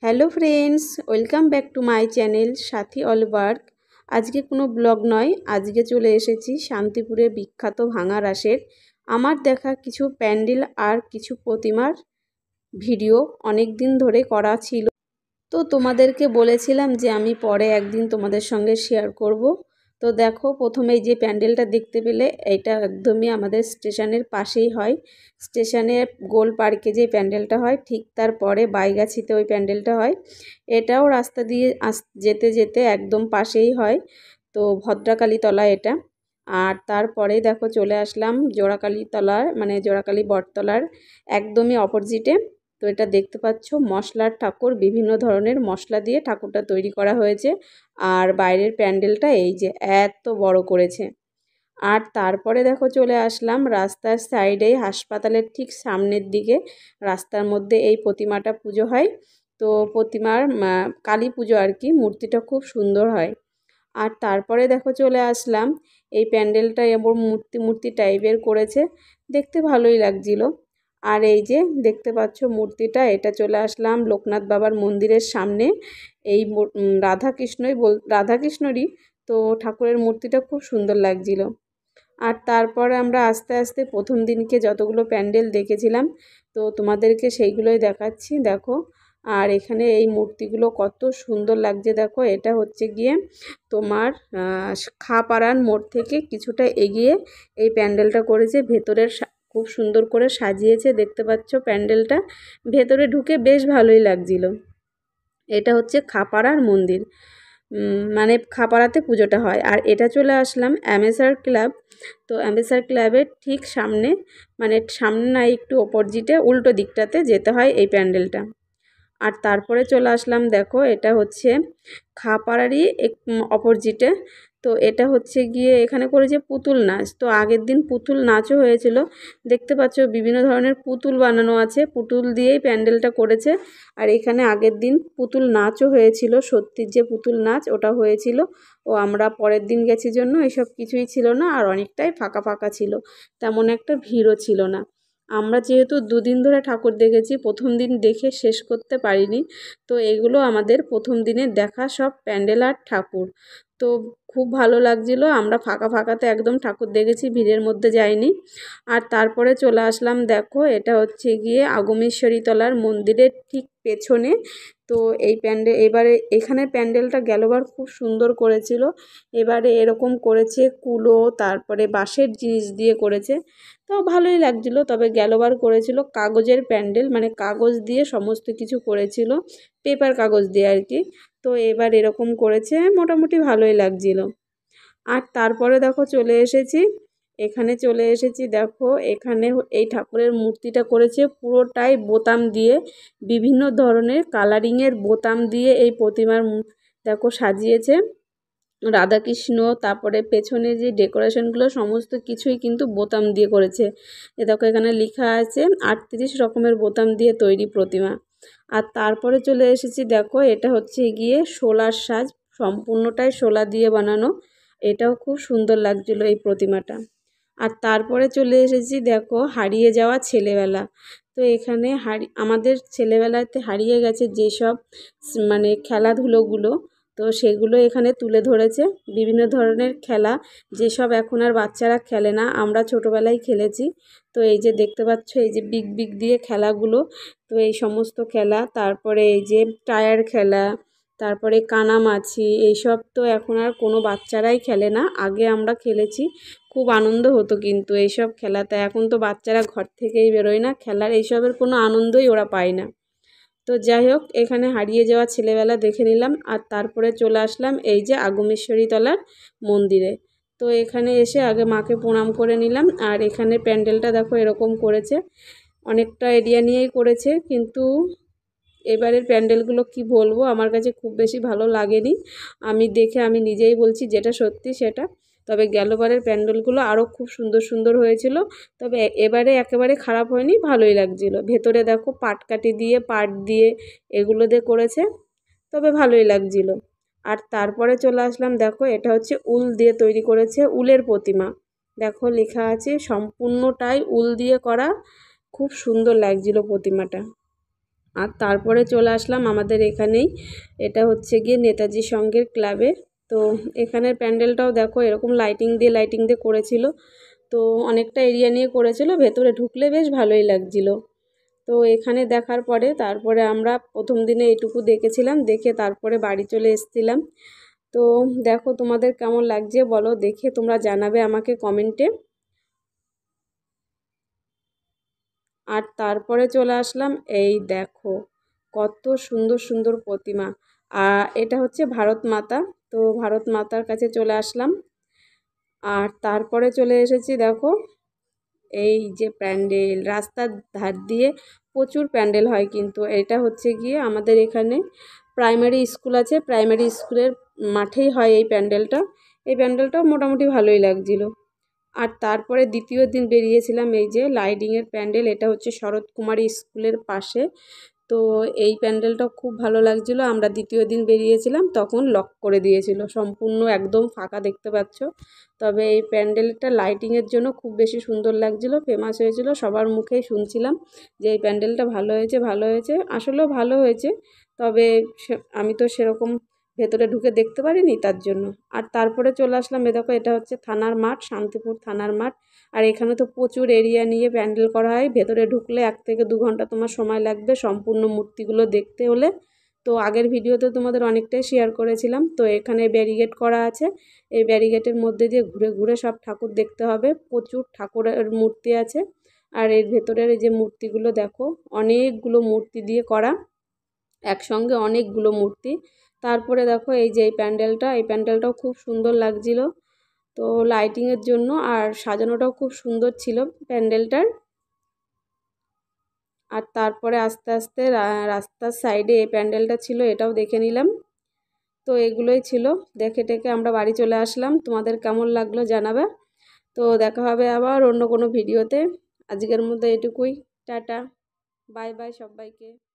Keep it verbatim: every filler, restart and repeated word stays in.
Hello friends, welcome back to my channel Sathi all work. আজকে কোনো blog নয়, আজকে চলে এসেছি শান্তিপুরের বিখ্যাত ভাঙা রাসের আমার দেখা কিছু প্যান্ডেল আর কিছু প্রতিমার ভিডিও অনেক দিন ধরে করা ছিল। তো তোমাদেরকে বলেছিলাম যে আমি পরে একদিন তোমাদের সঙ্গে শেয়ার করব। তো দেখো, প্রথমে যে প্যান্ডেলটা দেখতে পেলে, এটা একদমই আমাদের স্টেশনের পাশেই হয়। স্টেশনের গোল পার্কে যে প্যান্ডেলটা হয়, ঠিক তারপরে বাইগাছিতে ওই প্যান্ডেলটা হয়। এটাও রাস্তা দিয়ে আস যেতে যেতে একদম পাশেই হয়। তো ভদ্রাকালীতলা এটা। আর তারপরে দেখো চলে আসলাম জোড়াকালীতলার, মানে জোড়াকালী বটতলার একদমই অপোজিটে। তো এটা দেখতে পাচ্ছ মশলার ঠাকুর, বিভিন্ন ধরনের মশলা দিয়ে ঠাকুরটা তৈরি করা হয়েছে। আর বাইরের প্যান্ডেলটা এই যে এত বড় করেছে। আর তারপরে দেখো চলে আসলাম রাস্তার সাইডে, হাসপাতালের ঠিক সামনের দিকে রাস্তার মধ্যে এই প্রতিমাটা পুজো হয়। তো প্রতিমার কালী পুজো আর কি, মূর্তিটা খুব সুন্দর হয়। আর তারপরে দেখো চলে আসলাম এই প্যান্ডেলটা এমন মূর্তি মূর্তি টাইপের করেছে, দেখতে ভালোই লাগছিল। আর এই যে দেখতে পাচ্ছ মূর্তিটা, এটা চলে আসলাম লোকনাথ বাবার মন্দিরের সামনে। এই রাধাকৃষ্ণই বল রাধাকৃষ্ণরই তো ঠাকুরের মূর্তিটা খুব সুন্দর লাগছিল। আর তারপরে আমরা আস্তে আস্তে প্রথম দিনকে যতগুলো প্যান্ডেল দেখেছিলাম, তো তোমাদেরকে সেইগুলোই দেখাচ্ছি দেখো। আর এখানে এই মূর্তিগুলো কত সুন্দর লাগছে দেখো। এটা হচ্ছে গিয়ে তোমার খাপাড়ার মোড় থেকে কিছুটা এগিয়ে এই প্যান্ডেলটা করেছে। ভেতরের খুব সুন্দর করে সাজিয়েছে, দেখতে পাচ্ছ প্যান্ডেলটা। ভেতরে ঢুকে বেশ ভালোই লাগছিল। এটা হচ্ছে খাপাড়ার মন্দির, মানে খাপাড়াতে পুজোটা হয়। আর এটা চলে আসলাম অ্যাম্বেসার ক্লাব। তো অ্যাম্বেসার ক্লাবের ঠিক সামনে, মানে সামনে না একটু অপোজিটে উল্টো দিকটাতে যেতে হয় এই প্যান্ডেলটা। আর তারপরে চলে আসলাম দেখো, এটা হচ্ছে খাপাড়ারই এক অপোজিটে। তো এটা হচ্ছে গিয়ে এখানে করেছে পুতুল নাচ। তো আগের দিন পুতুল নাচও হয়েছিল, দেখতে পাচ্ছ বিভিন্ন ধরনের পুতুল বানানো আছে, পুতুল দিয়েই প্যান্ডেলটা করেছে। আর এখানে আগের দিন পুতুল নাচও হয়েছিল, সত্যির যে পুতুল নাচ ওটা হয়েছিল। ও আমরা পরের দিন গেছি জন্য এসব কিছুই ছিল না, আর অনেকটাই ফাঁকা ফাঁকা ছিল, তেমন একটা ভিড়ও ছিল না। আমরা যেহেতু দুদিন ধরে ঠাকুর দেখেছি, প্রথম দিন দেখে শেষ করতে পারিনি। তো এগুলো আমাদের প্রথম দিনের দেখা সব প্যান্ডেল আর ঠাকুর। তো খুব ভালো লাগছিল, আমরা ফাঁকা ফাঁকাতে একদম ঠাকুর দেখেছি, ভিড়ের মধ্যে যাইনি। আর তারপরে চলে আসলাম দেখো, এটা হচ্ছে গিয়ে আগমেশ্বরী তলার মন্দিরের ঠিক পেছনে। তো এই প্যান্ডেল এবারে এখানে প্যান্ডেলটা গেলবার খুব সুন্দর করেছিল। এবারে এরকম করেছে কুলো, তারপরে বাঁশের জিনিস দিয়ে করেছে, তো ভালোই লাগছিল। তবে গেলবার করেছিল কাগজের প্যান্ডেল, মানে কাগজ দিয়ে সমস্ত কিছু করেছিল, পেপার কাগজ দিয়ে আর কি। তো এবার এরকম করেছে, মোটামুটি ভালোই লাগছিল। আর তারপরে দেখো চলে এসেছি এখানে চলে এসেছি দেখো, এখানে এই ঠাকুরের মূর্তিটা করেছে পুরোটাই বোতাম দিয়ে, বিভিন্ন ধরনের কালারিংয়ের বোতাম দিয়ে এই প্রতিমার দেখো সাজিয়েছে। রাধাকৃষ্ণ, তারপরে পেছনে যে ডেকোরেশনগুলো সমস্ত কিছুই কিন্তু বোতাম দিয়ে করেছে। এ দেখো এখানে লেখা আছে আটত্রিশ রকমের বোতাম দিয়ে তৈরি প্রতিমা। আর তারপরে চলে এসেছি দেখো, এটা হচ্ছে গিয়ে শোলার সাজ, সম্পূর্ণটাই শোলা দিয়ে বানানো। এটাও খুব সুন্দর লাগছিলো এই প্রতিমাটা। আর তারপরে চলে এসেছি দেখো হারিয়ে যাওয়া ছেলেবেলা। তো এখানে হারি আমাদের ছেলেবেলাতে হারিয়ে গেছে যেসব মানে খেলাধুলোগুলো, তো সেগুলো এখানে তুলে ধরেছে। বিভিন্ন ধরনের খেলা যেসব এখন আর বাচ্চারা খেলে না, আমরা ছোটোবেলায় খেলেছি। তো এই যে দেখতে পাচ্ছ, এই যে বিগ বিগ দিয়ে খেলাগুলো, তো এই সমস্ত খেলা, তারপরে এই যে টায়ার খেলা, তারপরে কানামাছি, এইসব তো এখন আর কোনো বাচ্চারাই খেলে না। আগে আমরা খেলেছি, খুব আনন্দ হতো কিন্তু এইসব খেলাতে। এখন তো বাচ্চারা ঘর থেকেই বেরোয় না, খেলার এইসবের কোনো আনন্দই ওরা পায় না। তো যাই হোক, এখানে হারিয়ে যাওয়া ছেলেবেলা দেখে নিলাম। আর তারপরে চলে আসলাম এই যে আগমেশ্বরী তলার মন্দিরে। তো এখানে এসে আগে মাকে প্রণাম করে নিলাম। আর এখানে প্যান্ডেলটা দেখো এরকম করেছে, অনেকটা এরিয়া নিয়েই করেছে, কিন্তু এবারের প্যান্ডেলগুলো কি বলবো, আমার কাছে খুব বেশি ভালো লাগেনি। আমি দেখে আমি নিজেই বলছি যেটা সত্যি সেটা। তবে গেলবারের প্যান্ডেলগুলো আরও খুব সুন্দর সুন্দর হয়েছিল, তবে এবারে একেবারে খারাপ হয়নি, ভালোই লাগছিল। ভেতরে দেখো পাটকাঠি দিয়ে পাট দিয়ে এগুলো দিয়ে করেছে, তবে ভালোই লাগছিল। আর তারপরে চলে আসলাম দেখো, এটা হচ্ছে উল দিয়ে তৈরি করেছে, উলের প্রতিমা। দেখো লেখা আছে সম্পূর্ণটাই উল দিয়ে করা, খুব সুন্দর লাগছিল প্রতিমাটা। আর তারপরে চলে আসলাম আমাদের এখানেই, এটা হচ্ছে গিয়ে নেতাজি সংঘের ক্লাবে। তো এখানের প্যান্ডেলটাও দেখো এরকম লাইটিং দিয়ে লাইটিং দিয়ে করেছিল। তো অনেকটা এরিয়া নিয়ে করেছিল, ভেতরে ঢুকলে বেশ ভালোই লাগছিল। তো এখানে দেখার পরে তারপরে আমরা প্রথম দিনে এইটুকু দেখেছিলাম, দেখে তারপরে বাড়ি চলে এসেছিলাম। তো দেখো তোমাদের কেমন লাগছে বলো, দেখে তোমরা জানাবে আমাকে কমেন্টে। আর তারপরে চলে আসলাম, এই দেখো কত সুন্দর সুন্দর প্রতিমা। আর এটা হচ্ছে ভারত মাতা। তো ভারত মাতার কাছে চলে আসলাম। আর তারপরে চলে এসেছি দেখো এই যে প্যান্ডেল, রাস্তার ধার দিয়ে প্রচুর প্যান্ডেল হয়, কিন্তু এটা হচ্ছে গিয়ে আমাদের এখানে প্রাইমারি স্কুল আছে, প্রাইমারি স্কুলের মাঠেই হয় এই প্যান্ডেলটা। এই প্যান্ডেলটাও মোটামুটি ভালোই লাগছিল। আর তারপরে দ্বিতীয় দিন বেরিয়েছিলাম এই যে লাইটিংয়ের প্যান্ডেল, এটা হচ্ছে শরৎ কুমারী স্কুলের পাশে। তো এই প্যান্ডেলটাও খুব ভালো লাগছিলো। আমরা দ্বিতীয় দিন বেরিয়েছিলাম তখন লক করে দিয়েছিল, সম্পূর্ণ একদম ফাঁকা দেখতে পাচ্ছ। তবে এই প্যান্ডেলটা লাইটিংয়ের জন্য খুব বেশি সুন্দর লাগছিলো, ফেমাস হয়েছিল, সবার মুখেই শুনছিলাম যে এই প্যান্ডেলটা ভালো হয়েছে ভালো হয়েছে আসলেও ভালো হয়েছে। তবে আমি তো সেরকম ভেতরে ঢুকে দেখতে পারিনি তার জন্য। আর তারপরে চলে আসলাম, এ দেখো এটা হচ্ছে থানার মাঠ, শান্তিপুর থানার মাঠ। আর এখানে তো প্রচুর এরিয়া নিয়ে প্যান্ডেল করা হয়, ভেতরে ঢুকলে এক থেকে দু ঘন্টা তোমার সময় লাগবে সম্পূর্ণ মূর্তিগুলো দেখতে হলে। তো আগের ভিডিওতে তোমাদের অনেকটাই শেয়ার করেছিলাম। তো এখানে ব্যারিকেড করা আছে, এই ব্যারিকেডের মধ্যে দিয়ে ঘুরে ঘুরে সব ঠাকুর দেখতে হবে, প্রচুর ঠাকুরের মূর্তি আছে। আর এর ভেতরের এই যে মূর্তিগুলো দেখো, অনেকগুলো মূর্তি দিয়ে করা, একসঙ্গে অনেকগুলো মূর্তি। তারপরে দেখো এই যে এই প্যান্ডেলটা, এই প্যান্ডেলটাও খুব সুন্দর লাগছিল। তো লাইটিংয়ের জন্য আর সাজানোটাও খুব সুন্দর ছিল প্যান্ডেলটার। আর তারপরে আস্তে আস্তে রাস্তার সাইডে এই প্যান্ডেলটা ছিল, এটাও দেখে নিলাম। তো এগুলোই ছিল, দেখে টেকে আমরা বাড়ি চলে আসলাম। তোমাদের কেমন লাগলো জানাবে। তো দেখা হবে আবার অন্য কোনো ভিডিওতে। আজকের মধ্যে এটুকুই, টাটা, বাই বাই সবাইকে।